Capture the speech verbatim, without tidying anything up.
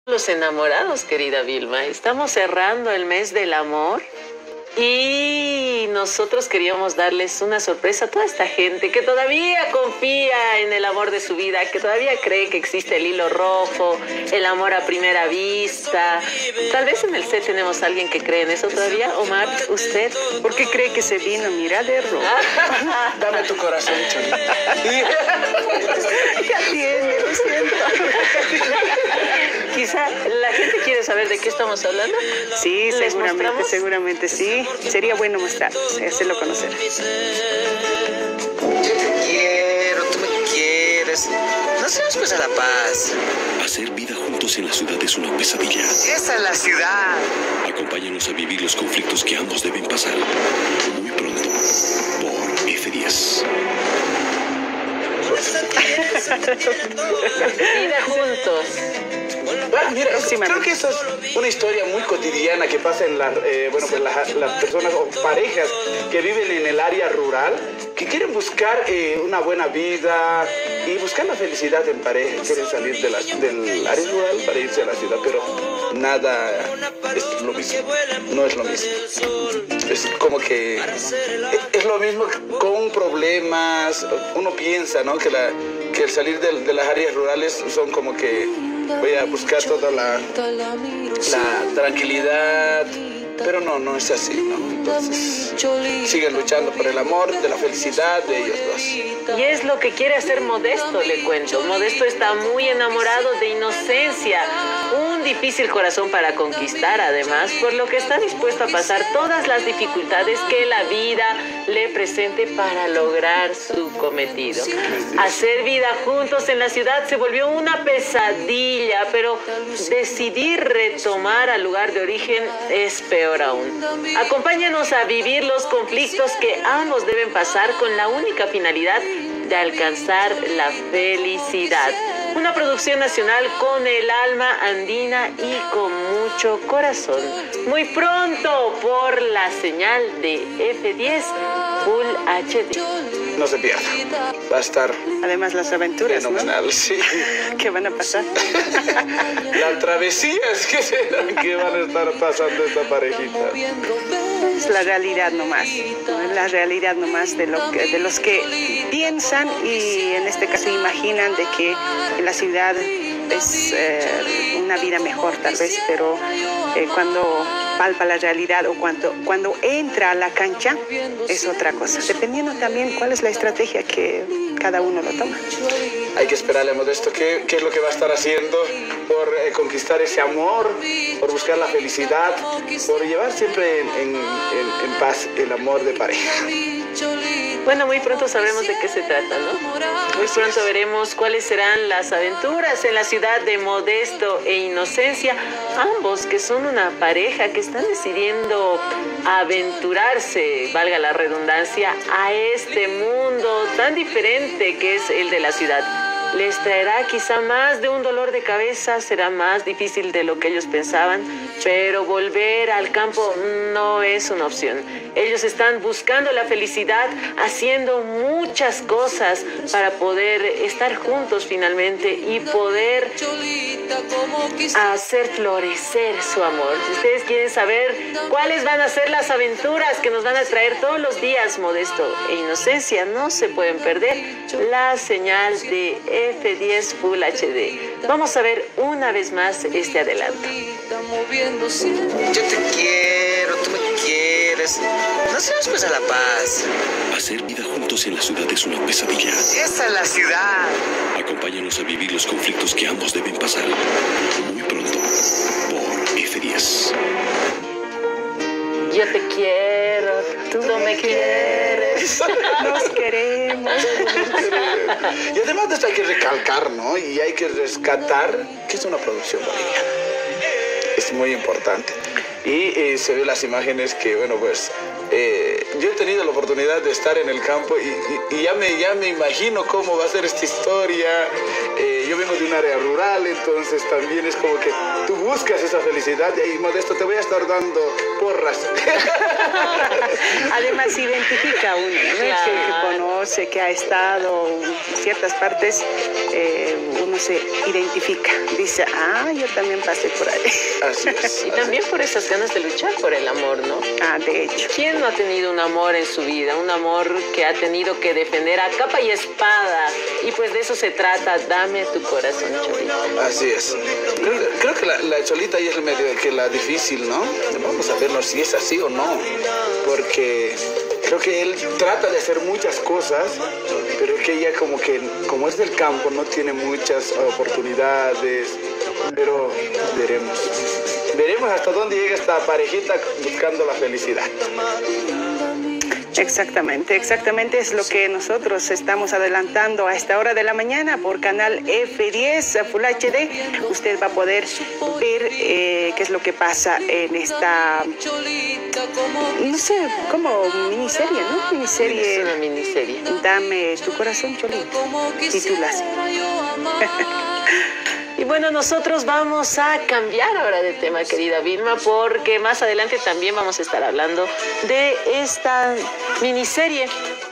Los enamorados, querida Vilma, estamos cerrando el mes del amor y nosotros queríamos darles una sorpresa a toda esta gente que todavía confía en el amor de su vida, que todavía cree que existe el hilo rojo, el amor a primera vista. Tal vez en el set tenemos a alguien que cree en eso todavía. Omar, ¿usted por qué cree que se vino? Mira de rojo. Dame tu corazón, Chonita. Ya tiene, lo siento. Quizá la gente quiere saber de qué estamos hablando. Sí, ¿Les seguramente, mostramos? seguramente sí. Sería bueno mostrar, hacerlo conocer. Yo te quiero, tú me quieres. No seamos pues a la paz. Hacer vida juntos en la ciudad es una pesadilla. Esa es la ciudad. Acompáñanos a vivir los conflictos que ambos deben pasar. Muy pronto, por F diez. Vida juntos. Ah, mira, creo que eso es una historia muy cotidiana que pasa en la, eh, bueno, pues la- las personas o parejas que viven en el área rural, que quieren buscar eh, una buena vida y buscar la felicidad en pareja. Quieren salir de la- del área rural para irse a la ciudad, pero nada es lo mismo. No es lo mismo. Es como que es lo mismo con problemas. Uno piensa, ¿no? Que, la, que el salir de, de las áreas rurales son como que voy a buscar toda la, la tranquilidad, pero no, no es así, ¿no? Entonces, siguen luchando por el amor, de la felicidad de ellos dos. Y es lo que quiere hacer Modesto, le cuento. Modesto está muy enamorado de Inocencia, un difícil corazón para conquistar además, por lo que está dispuesto a pasar todas las dificultades que la vida le presente para lograr su cometido. Hacer vida juntos en la ciudad se volvió una pesadilla, pero decidir retomar al lugar de origen es peor aún. Acompáñanos a vivir los conflictos que ambos deben pasar con la única finalidad de alcanzar la felicidad. Una producción nacional con el alma andina y con mucho corazón. Muy pronto por la señal de F diez Full H D. No se pierda. Va a estar Además, las aventuras, ¿no? fenomenal, sí. ¿Qué van a pasar? Las travesías que, se- que van a estar pasando esta parejita. Es la realidad nomás, ¿no? Es la realidad nomás de, lo que, de los que piensan y en este caso imaginan de que en la ciudad es eh, una vida mejor tal vez, pero eh, cuando palpa la realidad o cuando, cuando entra a la cancha es otra cosa, dependiendo también cuál es la estrategia que cada uno lo toma. Hay que esperarle a Modesto qué, qué es lo que va a estar haciendo por eh, conquistar ese amor, por buscar la felicidad, por llevar siempre en, en- en- en paz el amor de pareja. Bueno, muy pronto sabremos de qué se trata, ¿no? Muy pronto veremos cuáles serán las aventuras en la ciudad de Modesto e Inocencia, ambos que son una pareja que están decidiendo aventurarse, valga la redundancia, a este mundo tan diferente que es el de la ciudad. Les traerá quizá más de un dolor de cabeza, será más difícil de lo que ellos pensaban, pero volver al campo no es una opción. Ellos están buscando la felicidad, haciendo muchas cosas para poder estar juntos finalmente y poder hacer florecer su amor. Si ustedes quieren saber cuáles van a ser las aventuras que nos van a traer todos los días Modesto e Inocencia, no se pueden perder la señal de F diez Full H D. Vamos a ver una vez más este adelanto. Yo te quiero, tú me quieres. No seamos pues a la paz. Hacer vida juntos en la ciudad es una pesadilla. Esa es la ciudad. Acompáñanos a vivir los conflictos que ambos deben pasar. Muy pronto, por F diez. Yo te quiero, tú no me quieres. Nos queremos. Y además de esto hay que recalcar, ¿no? Y hay que rescatar que es una producción boliviana. Es muy importante. Y eh, se ven las imágenes que, bueno, pues eh, yo he tenido la oportunidad de estar en el campo y, y, y ya, me, ya me imagino cómo va a ser esta historia. Eh, yo vengo de un área rural, entonces también es como que tú buscas esa felicidad y ahí, Modesto, te voy a estar dando porras. Además identifica uno, ¿no? Claro. Que, que conoce, que ha estado en ciertas partes, eh, uno se identifica, dice, ah, yo también pasé por ahí. Así es. Y también por esas ganas de luchar por el amor, ¿no? Ah, de hecho. ¿Quién no ha tenido un amor en su vida? Un amor que ha tenido que defender a capa y espada. Y pues de eso se trata, dame tu corazón, Cholito. Así es. Creo, que- creo que la, la Cholita ahí es el medio que la difícil, ¿no? Vamos a verlo si es así o no. Porque creo que él trata de hacer muchas cosas, pero es que ella como que, como es del campo, no tiene muchas oportunidades. Pero veremos. Veremos hasta dónde llega esta parejita buscando la felicidad. Exactamente, exactamente es lo que nosotros estamos adelantando a esta hora de la mañana por canal F diez Full H D. Usted va a poder ver eh, qué es lo que pasa en esta, no sé, como miniserie, ¿no? Es Miniserie. una miniserie. Dame tu corazón, Cholito. Titulas. Y bueno, nosotros vamos a cambiar ahora de tema, querida Vilma, porque más adelante también vamos a estar hablando de esta miniserie